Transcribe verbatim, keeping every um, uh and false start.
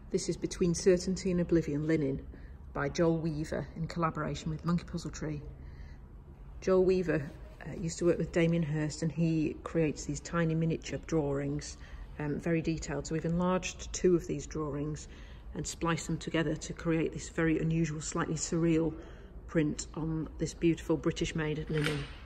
This is Between Certainty and Oblivion linen by Joel Weaver in collaboration with Monkey Puzzle Tree. Joel Weaver uh, used to work with Damien Hirst, and he creates these tiny miniature drawings, um, very detailed. So we've enlarged two of these drawings and spliced them together to create this very unusual, slightly surreal print on this beautiful British-made linen.